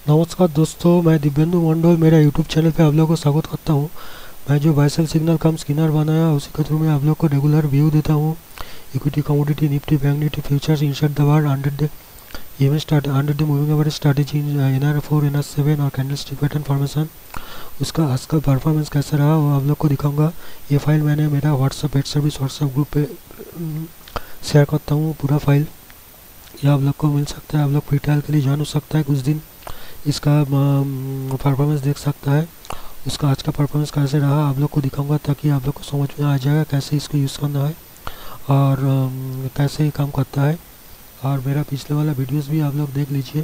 नमस्कार दोस्तों, मैं दिव्येंदु मंडल मेरा यूट्यूब चैनल पे आप लोगों को स्वागत करता हूँ। मैं जो बाइसेल सिग्नल कम स्किनर बनाया उसी के थ्रू में आप लोग को रेगुलर व्यू देता हूँ। Equity, commodity, Nifty, bank Nifty futures, inside the bar, 100 day event start, 100 day moving average strategy, NR4 NR7 और कैंडलस्टिक पैटर्न फॉर्मेशन। उसका आज का परफॉर्मेंस कैसा रहा वो आप लोग को दिखाऊंगा। ये फाइल मैंने मेरा WhatsApp ad service WhatsApp group पे शेयर करता हूँ। पूरा फाइल ये आप लोग को मिल सकता है। आप लोग फ्री ट्रायल के लिए ज्वाइन हो सकता है, कुछ दिन इसका परफॉर्मेंस देख सकता है। उसका आज का परफॉर्मेंस कैसे रहा आप लोग को दिखाऊंगा, ताकि आप लोग को समझ में आ जाएगा कैसे इसको यूज़ करना है और कैसे ये काम करता है। और मेरा पिछले वाला वीडियोस भी आप लोग देख लीजिए,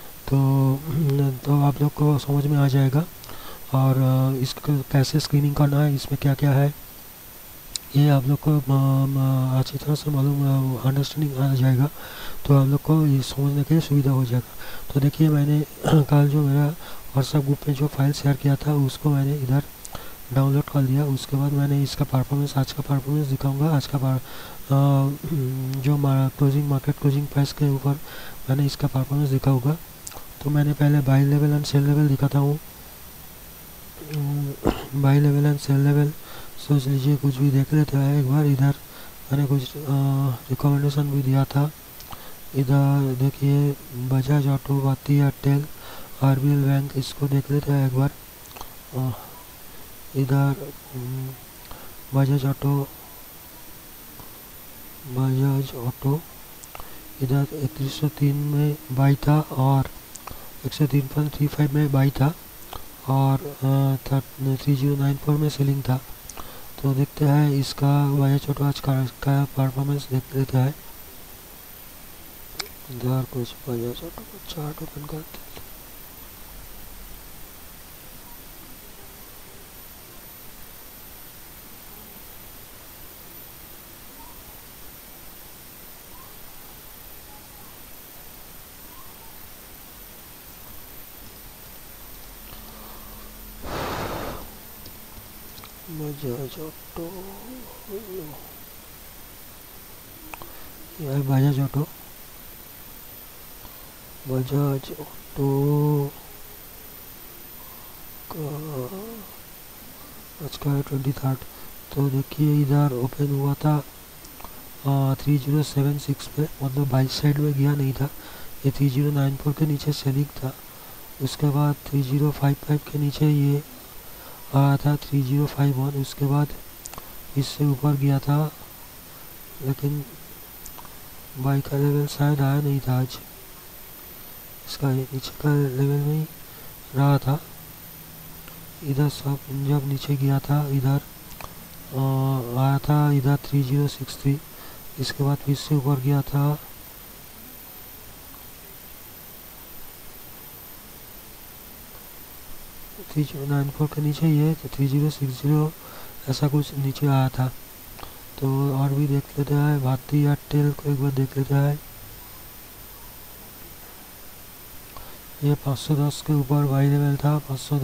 तो आप लोग को समझ में आ जाएगा। और इसको कैसे स्क्रीनिंग करना है, इसमें क्या क्या है, ये आप लोग को अच्छी तरह से मालूम अंडरस्टैंडिंग आ जाएगा, तो आप लोग को ये समझने के लिए सुविधा हो जाएगा। तो देखिए, मैंने कल जो मेरा व्हाट्सएप ग्रुप में जो फाइल शेयर किया था उसको मैंने इधर डाउनलोड कर लिया। उसके बाद मैंने इसका परफॉर्मेंस, आज का परफॉर्मेंस दिखाऊंगा। आज का जो क्लोजिंग मार्केट क्लोजिंग प्राइस के ऊपर मैंने इसका परफॉर्मेंस दिखाऊंगा। तो मैंने पहले buy level and sell level दिखाता हूँ। Buy level and sell level सोच लीजिए, कुछ भी देख लेते हैं एक बार। इधर मैंने कुछ रिकमेंडेशन भी दिया था। इधर देखिए, Bajaj Auto, Bharti Airtel, RBL bank, इसको देख लेते हैं एक बार। इधर बजाज ऑटो, इधर 3103 में बाई था और 103.35 में बाई था और 3094 में सेलिंग था। तो देखते हैं इसका बजाज ऑटो आज का परफॉर्मेंस देख लेते हैं। इधर कुछ बजाज ऑटो को चार्ट ओपन करते हैं। बजाज ऑटो, यह बजाज ऑटो का आज का 23। तो देखिए, इधर ओपन हुआ था 3076 पे, मतलब बाई साइड में गया नहीं था। ये 3094 के नीचे सेलिंग था। उसके बाद 3055 के नीचे ये आया था 3051। उसके बाद इससे ऊपर गया था, लेकिन बाई का लेवल शायद आया नहीं था आज। इसका नीचे का लेवल में ही रहा था। इधर सब जब नीचे गया था, इधर आया था इधर 3063। इसके बाद फिर से ऊपर गया था 3094 के नीचे, ये 3060 ऐसा कुछ नीचे आया था। तो और भी देख लेते हैं। भारती एयरटेल को एक बार देख लेते हैं। ये 510 के ऊपर बाई लेवल था।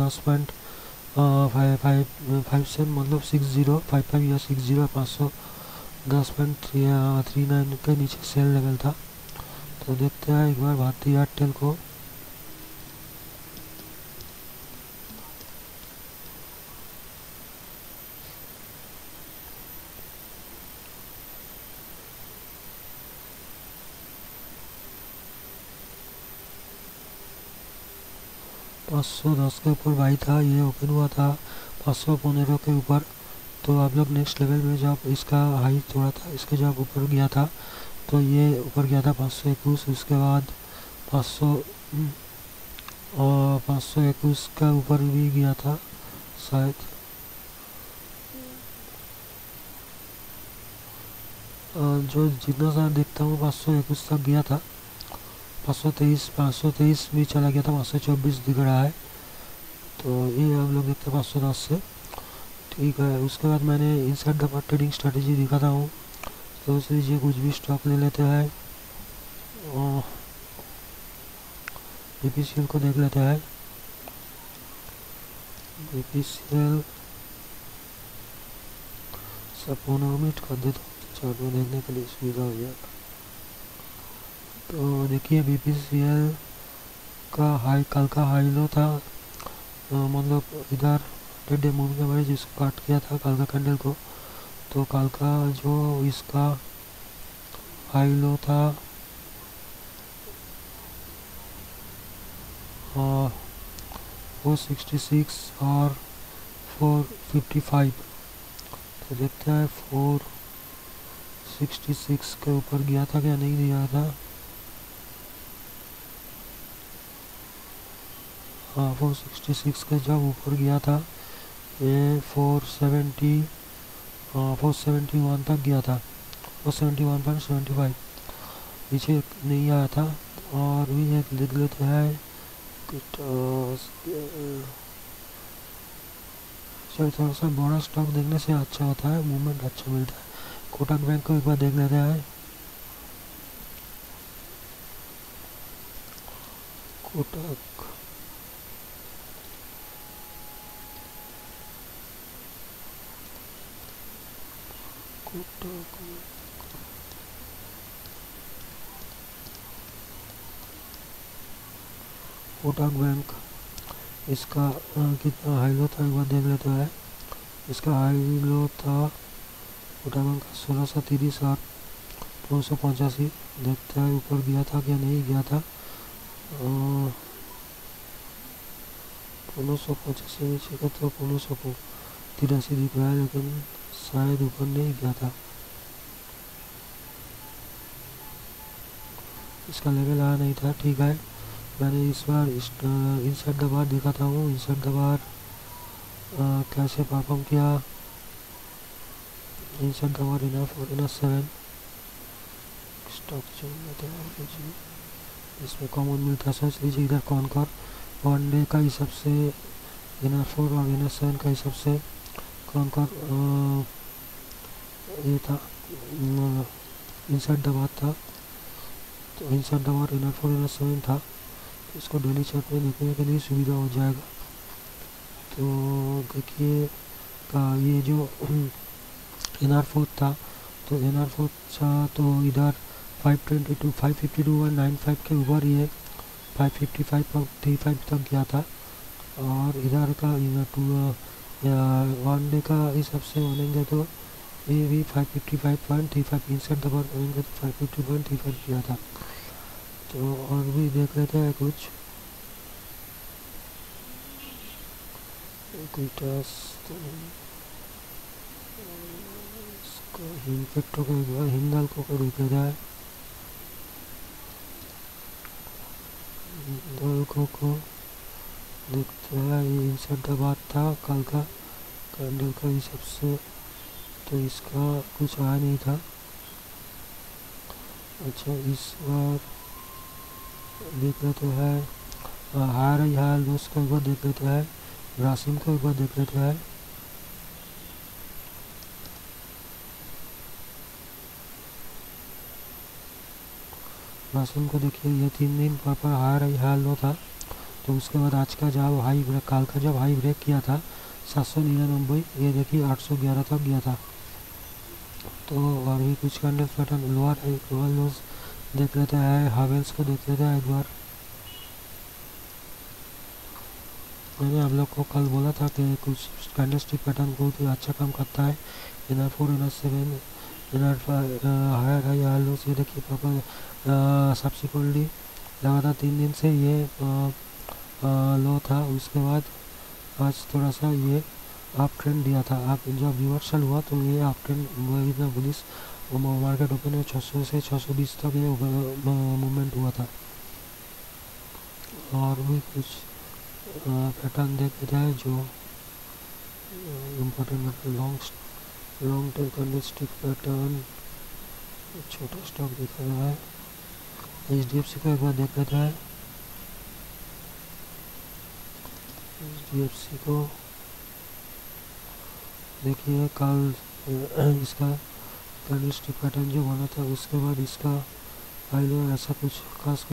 510.5 से मतलब 6055 या 60 510.39 के नीचे सेल लेवल था। तो देखते हैं एक बार भारती एयरटेल को। पाँच सौ 10 के ऊपर बाई था, ये ओपन हुआ था 515 के ऊपर। तो आप लोग नेक्स्ट लेवल में जब इसका हाई तोड़ा था, इसके जब ऊपर गया था, तो ये ऊपर गया था 521। उसके बाद 500 और 521 का ऊपर भी गया था शायद। जो जितना सा देखता हूँ 521 तक गया था। 523 भी चला गया था, 524 दिख रहा है। तो ये हम लोग देखते हैं 510 से। ठीक है, उसके बाद मैंने inside the market trading strategy दिखाता हूँ। तो उस लीजिए, कुछ भी स्टॉक ले लेते हैं। BPCL को देख लेते हैं। BPCL सब 15 मिनट कर देता हूँ, चार्ट में देखने के लिए सुविधा हो जाएगा। तो देखिए, BPCL इसका हाई कल का हाई लो था, मतलब इधर डेड डे मूविंग एवरेज इसको काट किया था कल का कैंडल को। तो कल का जो इसका हाई लो था 466 और 455, तो देखते हैं 466 के ऊपर गया था क्या नहीं गया था। हाँ 466 के जब ऊपर गया था ये 471 तक गया था, 471.75 पीछे नहीं आया था। और भी एक लिख लेते हैं चलो थोड़ा सा बड़ा स्टॉक देखने से अच्छा होता है, मूवमेंट अच्छा मिलता है। कोटक बैंक को एक बार देख लेते हैं। कोटक कोटक बैंक इसका कितना हाई लो था एक बार देख लेते हैं। इसका हाई लो था कोटक बैंक का 1630 और 285, देखते हैं ऊपर गया था क्या नहीं गया था। 1585 नीचे का तो 1583 दिख रहा है, लेकिन शायद ऊपर नहीं गया था। इसका लेवल आया नहीं था, ठीक है। मैंने इस बार इनसाइड द बार दिखाता हूँ, इनसाइड द बार कैसे परफॉर्म किया। इनसाइड द बार इनफ और इनफ 7 स्टॉक इसमें कॉमन मिलता है, सोच लीजिए इधर कॉनकर वन डे का हिसाब से इनर 4 और इनर 7 का हिसाब से कॉनकर ये था इनसाइड द बार था। तो inside the bar inner 4 inner 7 था, इसको डेली चार्ट में देखने के लिए सुविधा हो जाएगा। तो देखिए का ये जो एनआर 4 था, तो एनआर 4 था तो इधर 522 552.95 के ऊपर ये 555.35 तक गया था। और इधर का वन डे का हिसाब से मानेंगे तो ये भी 555.35 इनसाइड द बार मानेंगे तो 550.35 किया था। तो और भी देख लेते हैं कुछ इम्पैक्टों को एक बार हिंदाल्को को देख लेता है। हिंदाल्को को देखते हैं, ये इनसाइड द बार था कल का कैंडल का हिसाब से, तो इसका कुछ आया नहीं था। अच्छा इस बार देख लेते हैं हायर लॉस को एक बार देख लेते हैं, ग्रासिम को एक बार देख लेते हैं। ग्रासिम को देखिए ये 3 दिन पर हायर लो था, तो उसके बाद आज का जब हाई ब्रेक काल का जब हाई ब्रेक किया था 799, ये देखिए 811 तक गया था। तो और भी कुछ कैंडल पैटर्न लोअर लॉस देख लेते हैं। हावेल्स को देख लेते हैं एक बार। मैंने आप लोग को कल बोला था कि कुछ कैंडलस्टिक पैटर्न बहुत ही अच्छा काम करता है। Inner 4 inner 7 inner higher high lows, ये देखिए प्रॉपर सब्सिक्वेंटली लगातार 3 दिन से ये लो था। उसके बाद आज थोड़ा सा ये अप ट्रेंड दिया था। आप जब रिवर्सल हुआ तो ये अप ट्रेंड इतना बुलिश मार्केट ओपन है 600 से 620 तक ये मूवमेंट हुआ था। और भी कुछ पैटर्न देख लेते हैं जो important long term candlestick pattern. छोटा स्टॉक दिखा रहा है, HDFC को एक बार देख लेते हैं। HDFC को देखिए कल इसका कैंडलस्टिक पैटर्न जो बना था उसके बाद इसका हाई लो ऐसा कुछ खास